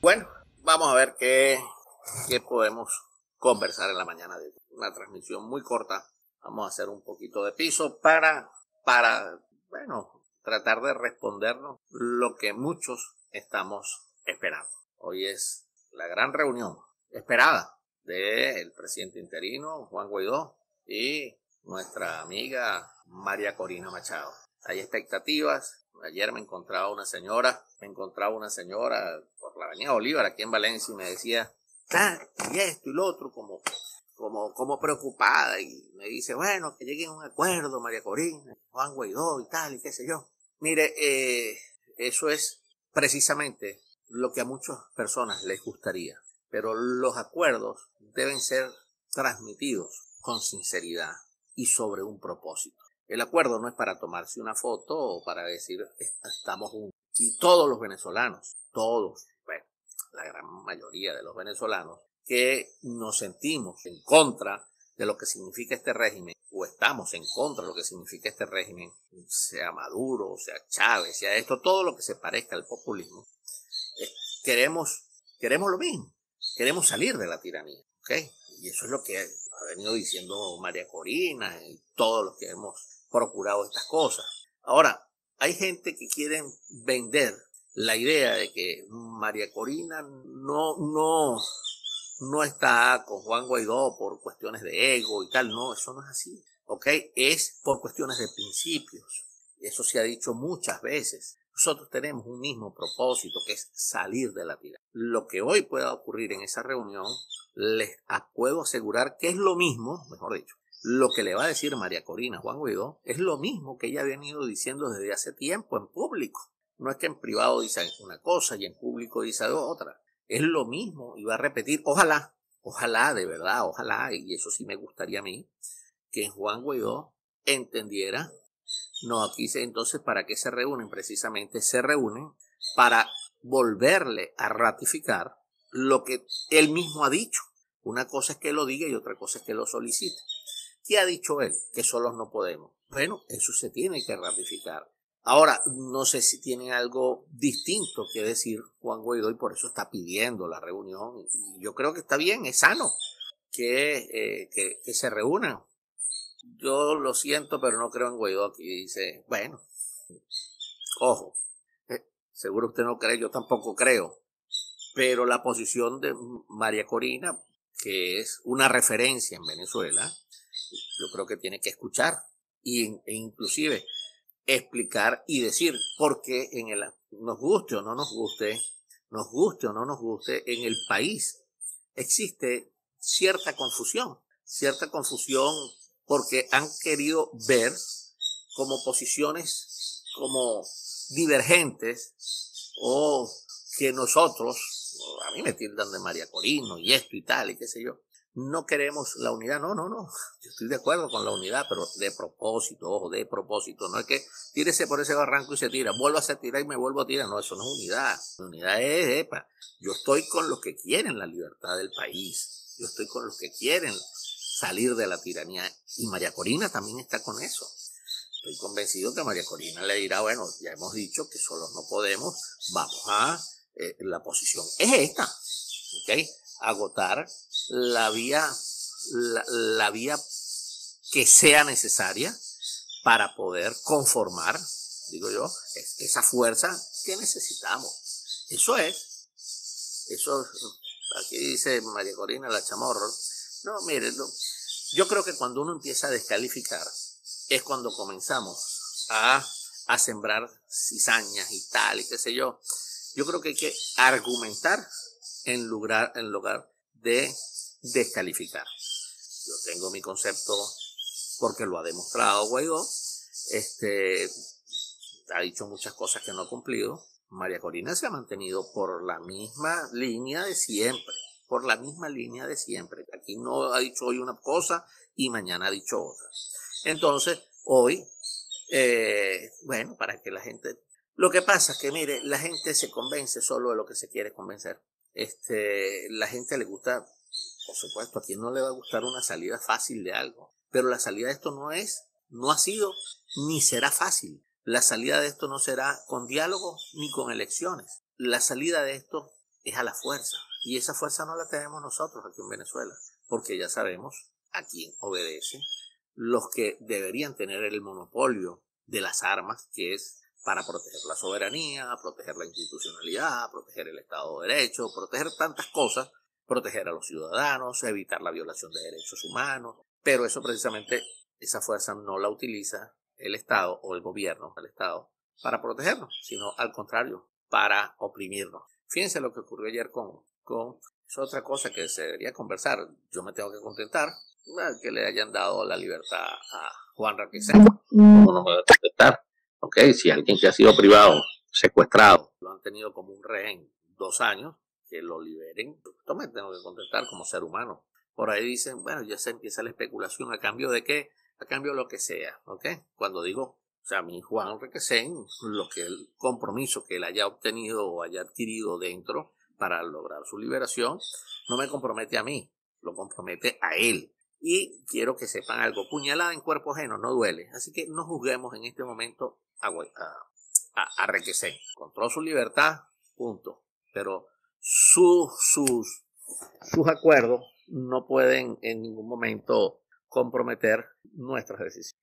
Bueno, vamos a ver qué podemos conversar en la mañana de hoy. Una transmisión muy corta. Vamos a hacer un poquito de piso para tratar de respondernos lo que muchos estamos esperando. Hoy es la gran reunión esperada del presidente interino, Juan Guaidó, y nuestra amiga María Corina Machado. Hay expectativas. Ayer me encontraba una señora por la avenida Bolívar aquí en Valencia y me decía, y esto y lo otro, como preocupada, y me dice, bueno, que lleguen a un acuerdo, María Corina, Juan Guaidó y tal, y qué sé yo. Mire, eso es precisamente lo que a muchas personas les gustaría, pero los acuerdos deben ser transmitidos con sinceridad y sobre un propósito. El acuerdo no es para tomarse una foto o para decir estamos juntos. Y todos los venezolanos, la gran mayoría de los venezolanos que nos sentimos en contra de lo que significa este régimen, o estamos en contra de lo que significa este régimen, sea Maduro, sea Chávez, sea esto, todo lo que se parezca al populismo, queremos lo mismo, queremos salir de la tiranía, ¿ok? Y eso es lo que ha venido diciendo María Corina y todos los que hemos procurado estas cosas. Ahora, hay gente que quiere vender la idea de que María Corina no está con Juan Guaidó por cuestiones de ego y tal. No, eso no es así, ¿ok? Es por cuestiones de principios. Eso se ha dicho muchas veces. Nosotros tenemos un mismo propósito, que es salir de la tiranía. Lo que hoy pueda ocurrir en esa reunión, les puedo asegurar que es lo mismo, mejor dicho, lo que le va a decir María Corina a Juan Guaidó es lo mismo que ella ha venido diciendo desde hace tiempo en público. No es que en privado dice una cosa y en público dice otra. Es lo mismo y va a repetir, ojalá, de verdad, ojalá, y eso sí me gustaría a mí, que Juan Guaidó entendiera. No, aquí entonces, ¿para qué se reúnen? Precisamente se reúnen para volverle a ratificar lo que él mismo ha dicho. Una cosa es que lo diga y otra cosa es que lo solicite. ¿Qué ha dicho él? Que solos no podemos. Bueno, eso se tiene que ratificar. Ahora, no sé si tiene algo distinto que decir Juan Guaidó y por eso está pidiendo la reunión. Y yo creo que está bien, es sano que se reúnan. Yo lo siento, pero no creo en Guaidó. Aquí dice, bueno, ojo, seguro usted no cree, yo tampoco creo. Pero la posición de María Corina, que es una referencia en Venezuela, yo creo que tiene que escuchar e inclusive explicar y decir, porque nos guste o no nos guste, en el país existe cierta confusión porque han querido ver como posiciones como divergentes o que nosotros, a mí me tildan de María Corina y esto y tal y qué sé yo, no queremos la unidad. No, yo estoy de acuerdo con la unidad, pero de propósito, no es que tírese por ese barranco y se tira, vuelvo a se tirar y me vuelvo a tirar, no, eso no es unidad. La unidad es, yo estoy con los que quieren la libertad del país, yo estoy con los que quieren salir de la tiranía, y María Corina también está con eso. Estoy convencido que María Corina le dirá, bueno, ya hemos dicho que solos no podemos, vamos a, la posición es esta, ¿ok? Agotar la vía que sea necesaria para poder conformar, digo yo, esa fuerza que necesitamos. Eso, aquí dice María Corina la chamorro. No, mire, yo creo que cuando uno empieza a descalificar es cuando comenzamos a sembrar cizañas y tal, y qué sé yo. Yo creo que hay que argumentar en lugar de descalificar. Yo tengo mi concepto porque lo ha demostrado Guaidó. Ha dicho muchas cosas que no ha cumplido. María Corina se ha mantenido por la misma línea de siempre. Aquí no ha dicho hoy una cosa y mañana ha dicho otra. Entonces, hoy, para que la gente... Lo que pasa es que, mire, la gente se convence solo de lo que se quiere convencer. La gente le gusta, por supuesto, a quien no le va a gustar una salida fácil de algo. Pero la salida de esto no ha sido, ni será fácil. La salida de esto no será con diálogo ni con elecciones. La salida de esto es a la fuerza. Y esa fuerza no la tenemos nosotros aquí en Venezuela, porque ya sabemos a quién obedecen los que deberían tener el monopolio de las armas, que es para proteger la soberanía, proteger la institucionalidad, proteger el Estado de Derecho, proteger tantas cosas, proteger a los ciudadanos, evitar la violación de derechos humanos. Pero eso precisamente, esa fuerza no la utiliza el Estado o el gobierno del Estado para protegernos, sino al contrario, para oprimirnos. Fíjense lo que ocurrió ayer con es otra cosa que se debería conversar. Yo me tengo que contentar que le hayan dado la libertad a Juan Requesens. ¿Cómo no me voy a contentar? Ok, si alguien que ha sido privado, secuestrado, lo han tenido como un rehén 2 años, que lo liberen. Yo me tengo que contentar como ser humano. Por ahí dicen, bueno, ya se empieza la especulación, ¿a cambio de qué? A cambio de lo que sea, ¿ok? Cuando digo, o sea, mi Juan Requesens, el compromiso que él haya obtenido o haya adquirido dentro para lograr su liberación, no me compromete a mí, lo compromete a él. Y quiero que sepan algo, puñalada en cuerpo ajeno no duele, así que no juzguemos en este momento a Requesens. Encontró su libertad, punto. Pero sus acuerdos no pueden en ningún momento comprometer nuestras decisiones.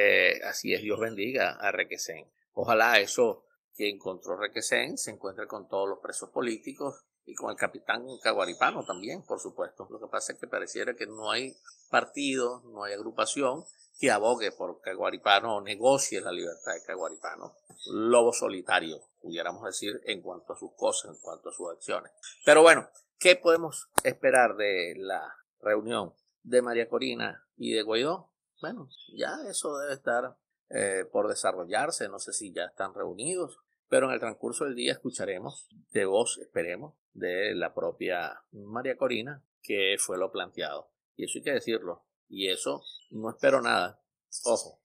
Así es, Dios bendiga a Requesens. Ojalá eso que encontró Requesens se encuentre con todos los presos políticos y con el capitán Caguaripano también, por supuesto. Lo que pasa es que pareciera que no hay partido, no hay agrupación que abogue por Caguaripano o negocie la libertad de Caguaripano. Lobo solitario, pudiéramos decir, en cuanto a sus cosas, en cuanto a sus acciones. Pero bueno, ¿qué podemos esperar de la reunión de María Corina y de Guaidó? Bueno, ya eso debe estar por desarrollarse, no sé si ya están reunidos, pero en el transcurso del día escucharemos de voz, esperemos, de la propia María Corina, que fue lo planteado. Y eso hay que decirlo, y eso no espero nada. Ojo,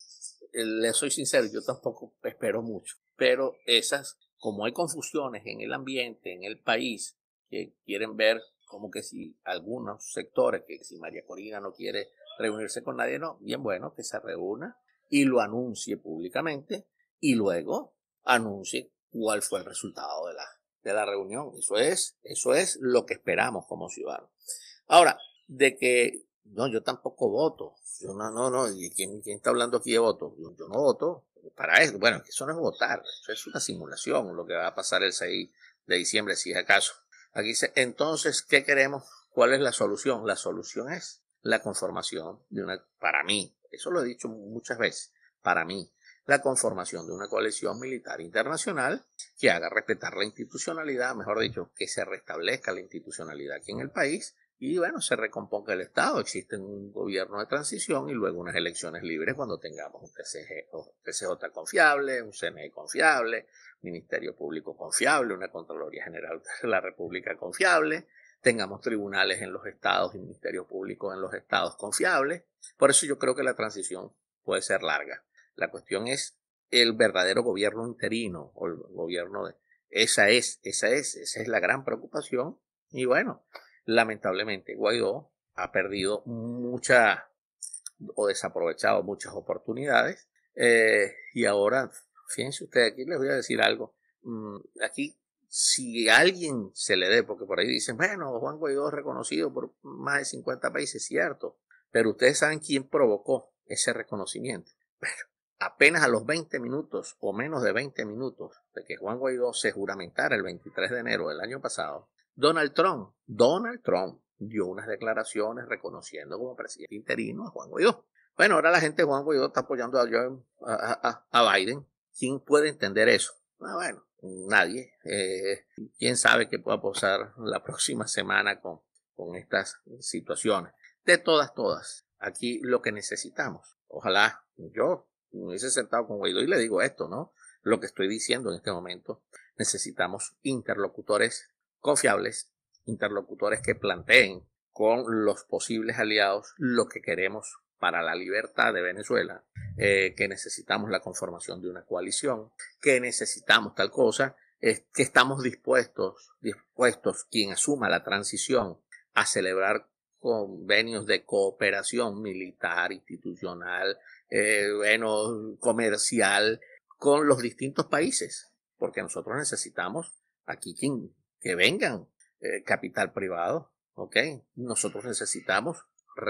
le soy sincero, yo tampoco espero mucho, pero como hay confusiones en el ambiente, en el país, que quieren ver como que si algunos sectores, que si María Corina no quiere reunirse con nadie, no, bien bueno, que se reúna y lo anuncie públicamente y luego anuncie cuál fue el resultado de la reunión. Eso es lo que esperamos como ciudadanos. Ahora, de que no, yo tampoco voto. Yo no. ¿Y quién está hablando aquí de voto? Yo no voto para eso. Bueno, eso no es votar. Eso es una simulación, lo que va a pasar el 6 de diciembre, si es acaso. Aquí dice, entonces, ¿qué queremos? ¿Cuál es la solución? La solución es la conformación de para mí, eso lo he dicho muchas veces, para mí, la conformación de una coalición militar internacional que haga respetar la institucionalidad, mejor dicho, que se restablezca la institucionalidad aquí en el país y bueno, se recomponga el Estado, existe un gobierno de transición y luego unas elecciones libres cuando tengamos un TCJ confiable, un CNE confiable, Ministerio Público confiable, una Contraloría General de la República confiable, tengamos tribunales en los estados y ministerios públicos en los estados confiables. Por eso yo creo que la transición puede ser larga. La cuestión es el verdadero gobierno interino o el gobierno de... Esa es la gran preocupación. Y bueno, lamentablemente Guaidó ha perdido o desaprovechado muchas oportunidades. Y ahora, fíjense ustedes, aquí les voy a decir algo. Aquí, si a alguien se le dé, porque por ahí dicen, bueno, Juan Guaidó es reconocido por más de 50 países, cierto, pero ustedes saben quién provocó ese reconocimiento. Pero apenas a los 20 minutos o menos de 20 minutos de que Juan Guaidó se juramentara el 23 de enero del año pasado, Donald Trump dio unas declaraciones reconociendo como presidente interino a Juan Guaidó. Bueno, ahora la gente de Juan Guaidó está apoyando a Biden. ¿Quién puede entender eso? Bueno, nadie. ¿Quién sabe qué pueda pasar la próxima semana con estas situaciones? De todas. Aquí lo que necesitamos. Ojalá yo me hubiese sentado con Guaidó y le digo esto, ¿no? Lo que estoy diciendo en este momento. Necesitamos interlocutores confiables, interlocutores que planteen con los posibles aliados lo que queremos para la libertad de Venezuela, que necesitamos la conformación de una coalición, que necesitamos tal cosa, que estamos dispuestos, quien asuma la transición, a celebrar convenios de cooperación militar, institucional, comercial, con los distintos países, porque nosotros necesitamos aquí que vengan capital privado, ¿ok? Nosotros necesitamos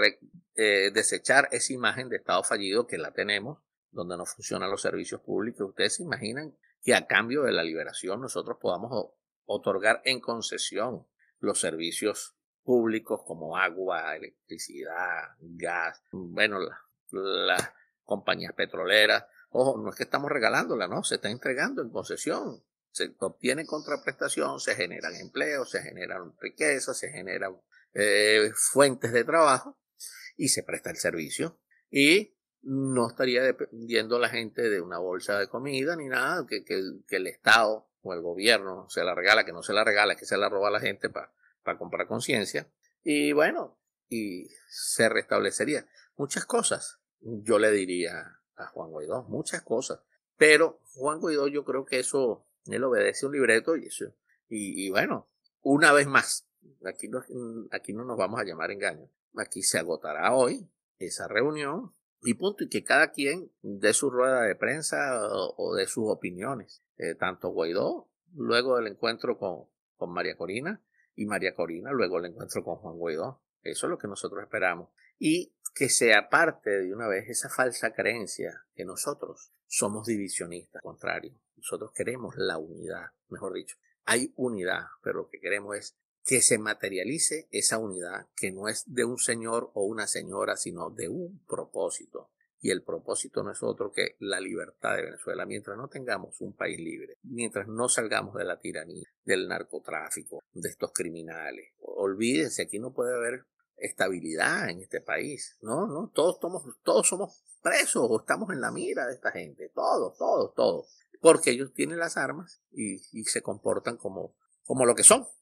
desechar esa imagen de Estado fallido que la tenemos, donde no funcionan los servicios públicos. Ustedes se imaginan que a cambio de la liberación nosotros podamos otorgar en concesión los servicios públicos como agua, electricidad, gas, bueno, las compañías petroleras. Ojo, no es que estamos regalándola, no, se está entregando en concesión. Se obtiene contraprestación, se generan empleos, se generan riquezas, se generan fuentes de trabajo y se presta el servicio. Y no estaría dependiendo la gente de una bolsa de comida ni nada, que el Estado o el gobierno se la regala, que no se la regala, que se la roba a la gente para comprar conciencia. Y bueno, y se restablecería muchas cosas. Yo le diría a Juan Guaidó muchas cosas, pero Juan Guaidó, yo creo que eso, él obedece un libreto y eso. Y bueno, una vez más, aquí no nos vamos a llamar engaño. Aquí se agotará hoy esa reunión y punto, y que cada quien dé su rueda de prensa o de sus opiniones. Tanto Guaidó, luego del encuentro con María Corina, y María Corina, luego del encuentro con Juan Guaidó. Eso es lo que nosotros esperamos. Y que se aparte de una vez esa falsa creencia que nosotros somos divisionistas, al contrario. Nosotros queremos la unidad, mejor dicho. Hay unidad, pero lo que queremos es que se materialice esa unidad, que no es de un señor o una señora, sino de un propósito. Y el propósito no es otro que la libertad de Venezuela. Mientras no tengamos un país libre, mientras no salgamos de la tiranía, del narcotráfico, de estos criminales, olvídense, aquí no puede haber estabilidad en este país. No, todos somos presos o estamos en la mira de esta gente. Todos. Porque ellos tienen las armas y se comportan como lo que son.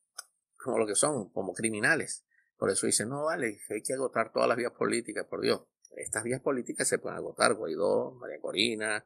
Como criminales. Por eso dicen, no vale, hay que agotar todas las vías políticas, por Dios. Estas vías políticas se pueden agotar, Guaidó, María Corina,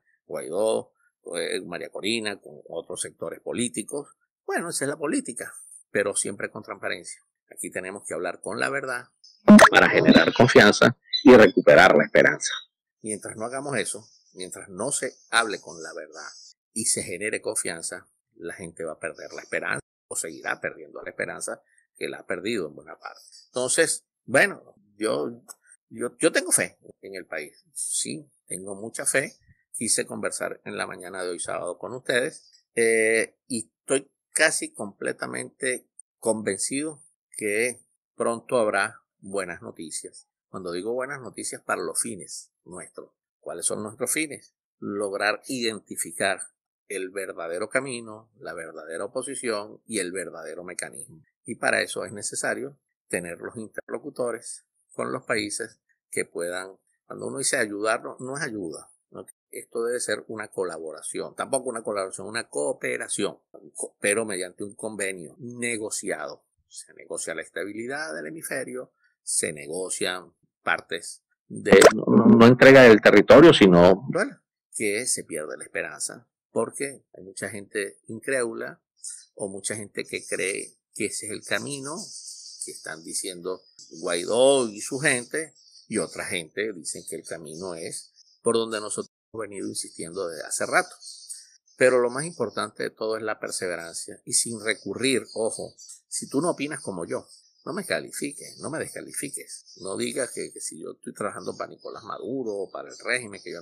con otros sectores políticos. Bueno, esa es la política, pero siempre con transparencia. Aquí tenemos que hablar con la verdad para generar confianza y recuperar la esperanza. Mientras no hagamos eso, mientras no se hable con la verdad y se genere confianza, la gente va a perder la esperanza o seguirá perdiendo la esperanza que la ha perdido en buena parte. Entonces, bueno, yo tengo fe en el país. Sí, tengo mucha fe. Quise conversar en la mañana de hoy sábado con ustedes y estoy casi completamente convencido que pronto habrá buenas noticias. Cuando digo buenas noticias, para los fines nuestros. ¿Cuáles son nuestros fines? Lograr identificar el verdadero camino, la verdadera oposición y el verdadero mecanismo. Y para eso es necesario tener los interlocutores con los países que puedan, cuando uno dice ayudarnos, no es ayuda, ¿no? Esto debe ser una colaboración, tampoco una colaboración, una cooperación, pero mediante un convenio negociado. Se negocia la estabilidad del hemisferio, se negocian partes de no entrega del territorio, sino bueno, que se pierde la esperanza. Porque hay mucha gente incrédula o mucha gente que cree que ese es el camino que están diciendo Guaidó y su gente, y otra gente dicen que el camino es por donde nosotros hemos venido insistiendo desde hace rato. Pero lo más importante de todo es la perseverancia y sin recurrir, ojo, si tú no opinas como yo, no me califiques, no me descalifiques, no digas que si yo estoy trabajando para Nicolás Maduro o para el régimen, que yo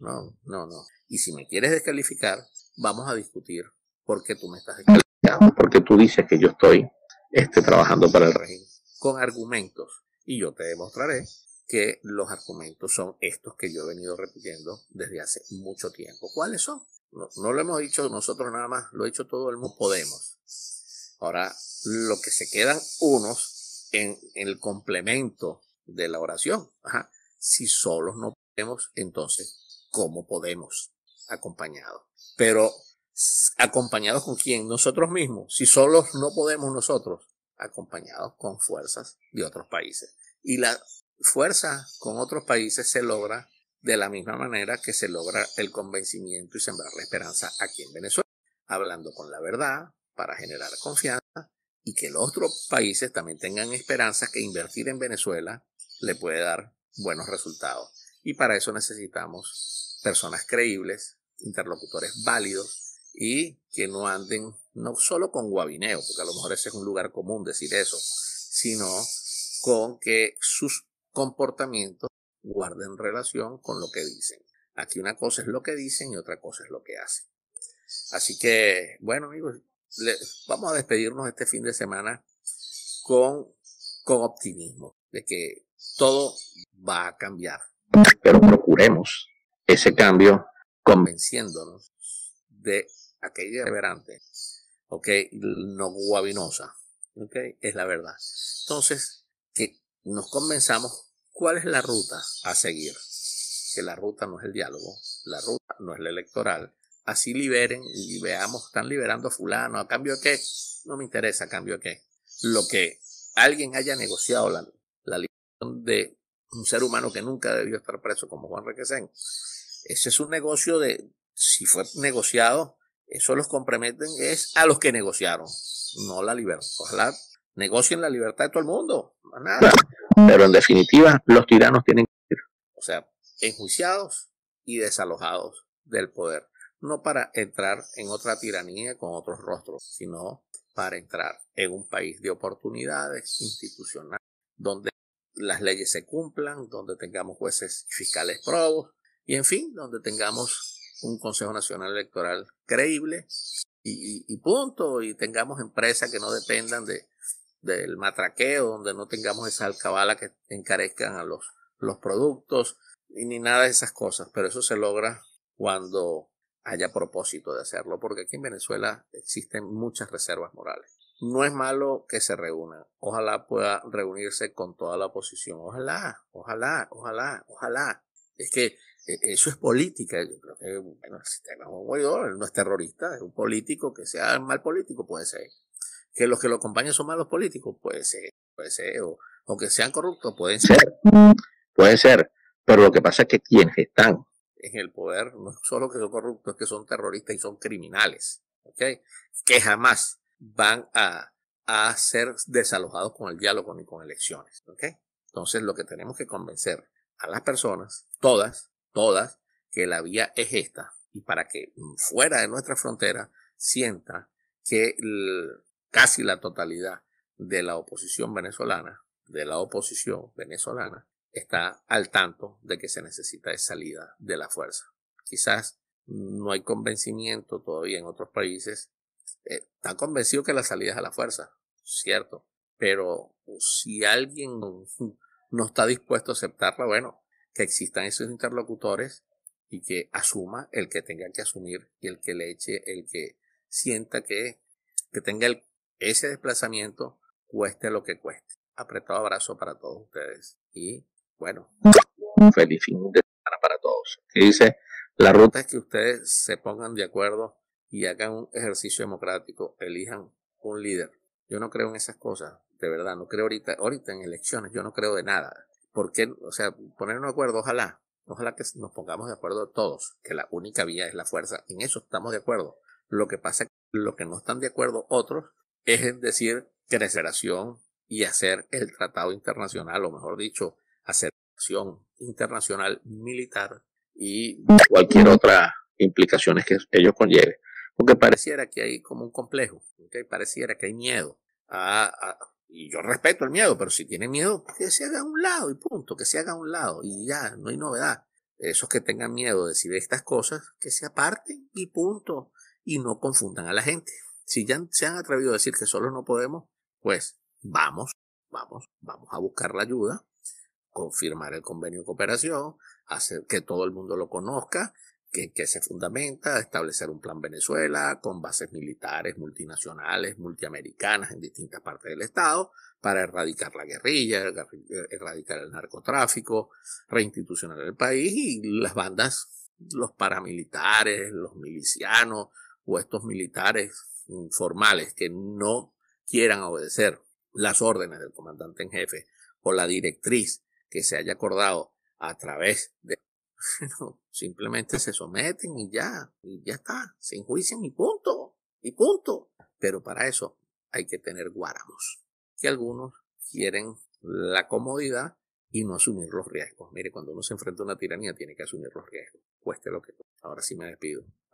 no. Y si me quieres descalificar, vamos a discutir por qué tú me estás descalificando, porque tú dices que yo estoy trabajando para el régimen, con argumentos, y yo te demostraré que los argumentos son estos que yo he venido repitiendo desde hace mucho tiempo. ¿Cuáles son? No lo hemos dicho nosotros nada más, lo ha dicho todo el mundo. Podemos. Ahora, lo que se quedan unos en el complemento de la oración. Si solos no podemos, entonces, ¿cómo podemos? Acompañados. Pero, ¿acompañados con quién? Nosotros mismos. Si solos no podemos nosotros, acompañados con fuerzas de otros países. Y la fuerza con otros países se logra de la misma manera que se logra el convencimiento y sembrar la esperanza aquí en Venezuela, hablando con la verdad para generar confianza y que los otros países también tengan esperanza que invertir en Venezuela le puede dar buenos resultados. Y para eso necesitamos personas creíbles, interlocutores válidos y que no anden no solo con guabineo, porque a lo mejor ese es un lugar común decir eso, sino con que sus comportamientos guarden relación con lo que dicen. Aquí una cosa es lo que dicen y otra cosa es lo que hacen. Así que, bueno, amigos, vamos a despedirnos este fin de semana con optimismo de que todo va a cambiar. Pero procuremos ese cambio convenciéndonos de aquella irreverente, no guabinosa, es la verdad. Entonces, que nos convenzamos cuál es la ruta a seguir, que la ruta no es el diálogo, la ruta no es la electoral. Así liberen y veamos, están liberando a fulano, ¿a cambio de qué? No me interesa, ¿a cambio de qué? Lo que alguien haya negociado, la liberación de un ser humano que nunca debió estar preso como Juan Requesén. Ese es un negocio si fue negociado, eso los comprometen es a los que negociaron, no la libertad. Ojalá negocien la libertad de todo el mundo, más nada. Pero en definitiva, los tiranos tienen que ir, o sea, enjuiciados y desalojados del poder. No para entrar en otra tiranía con otros rostros, sino para entrar en un país de oportunidades institucionales, donde las leyes se cumplan, donde tengamos jueces y fiscales probos, y en fin, donde tengamos un Consejo Nacional Electoral creíble y punto, y tengamos empresas que no dependan del matraqueo, donde no tengamos esa alcabala que encarezcan a los productos, y ni nada de esas cosas. Pero eso se logra cuando haya propósito de hacerlo, porque aquí en Venezuela existen muchas reservas morales. No es malo que se reúnan. Ojalá pueda reunirse con toda la oposición. Ojalá. Es que eso es política. Yo creo que, bueno, el sistema Guaidó no es terrorista, es un político. Que sea mal político, puede ser. Que los que lo acompañan son malos políticos, puede ser. O que sean corruptos, puede ser. Pero lo que pasa es que quienes están en el poder no es solo que son corruptos, es que son terroristas y son criminales, que jamás van a ser desalojados con el diálogo ni con elecciones. Entonces lo que tenemos que convencer a las personas, todas, que la vía es esta, y para que fuera de nuestra frontera sienta que casi la totalidad de la oposición venezolana, está al tanto de que se necesita de salida de la fuerza. Quizás no hay convencimiento todavía en otros países. Están convencidos que la salida es a la fuerza, cierto. Pero si alguien no está dispuesto a aceptarla, bueno, que existan esos interlocutores y que asuma el que tenga que asumir y el que le eche, el que sienta que tenga ese desplazamiento, cueste lo que cueste. Apretado abrazo para todos ustedes y bueno, feliz fin de semana para todos. ¿Qué dice? La ruta es que ustedes se pongan de acuerdo y hagan un ejercicio democrático, elijan un líder. Yo no creo en esas cosas, de verdad, no creo ahorita en elecciones, yo no creo de nada. ¿Por qué? O sea, ponernos de acuerdo, ojalá que nos pongamos de acuerdo todos, que la única vía es la fuerza, en eso estamos de acuerdo. Lo que pasa es que lo que no están de acuerdo otros es en decir creceración y hacer el tratado internacional, o mejor dicho, hacer acción internacional militar y cualquier otra implicaciones que ello conlleve. Porque pareciera que hay como un complejo, pareciera que hay miedo. Y yo respeto el miedo, pero si tiene miedo, que se haga a un lado y punto, que se haga a un lado y ya, no hay novedad. Esos que tengan miedo de decir estas cosas, que se aparten y punto, y no confundan a la gente. Si ya se han atrevido a decir que solo no podemos, pues vamos a buscar la ayuda, confirmar el convenio de cooperación, hacer que todo el mundo lo conozca, que se fundamenta, establecer un plan Venezuela con bases militares, multinacionales, multiamericanas en distintas partes del estado para erradicar la guerrilla, erradicar el narcotráfico, reinstitucionar el país y las bandas, los paramilitares, los milicianos o estos militares formales que no quieran obedecer las órdenes del comandante en jefe o la directriz que se haya acordado a través de simplemente se someten y ya está, se enjuician y punto, pero para eso hay que tener guáramos, que algunos quieren la comodidad y no asumir los riesgos. Mire, cuando uno se enfrenta a una tiranía tiene que asumir los riesgos, cueste lo que cueste. Ahora sí me despido.